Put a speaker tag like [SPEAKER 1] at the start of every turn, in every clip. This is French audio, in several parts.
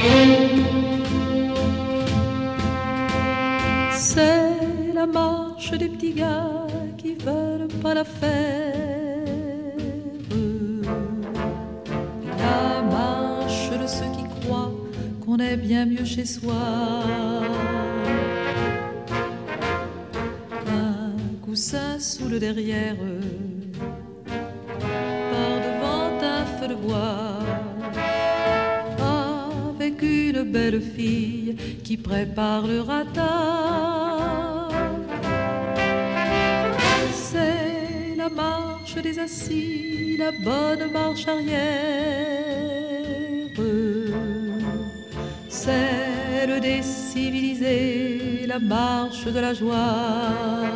[SPEAKER 1] C'est la marche des petits gars qui veulent pas la faire, la marche de ceux qui croient qu'on est bien mieux chez soi. Un coussin sous le derrière, par devant un feu de bois, avec une belle fille qui prépare le ratat. C'est la marche des assis, la bonne marche arrière, celle des civilisés, la marche de la joie.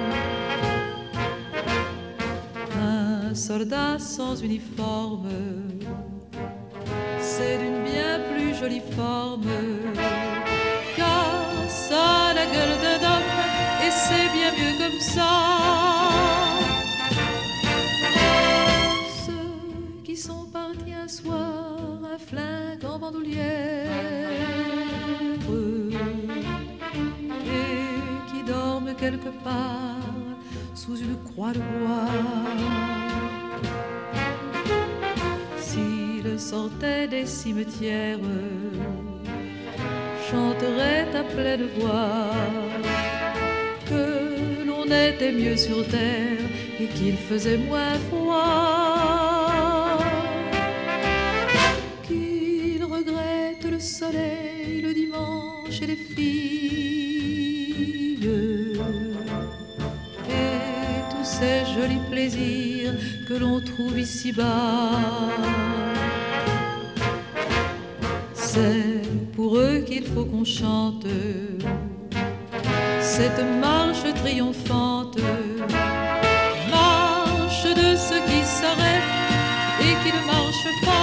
[SPEAKER 1] Un soldat sans uniforme, c'est d'une bien plus jolie forme, car ça a la gueule d'un homme et c'est bien mieux comme ça. Ceux qui sont partis un soir, un flingue en bandoulière, et qui dorment quelque part sous une croix de bois. S'ils sortaient des cimetières, chanteraient à pleine voix que l'on était mieux sur terre et qu'il faisait moins froid, qu'ils regrettent le soleil, le dimanche et les filles et tous ces jolis plaisirs que l'on trouve ici-bas. C'est pour eux qu'il faut qu'on chante cette marche triomphante, marche de ceux qui s'arrêtent et qui ne marchent pas.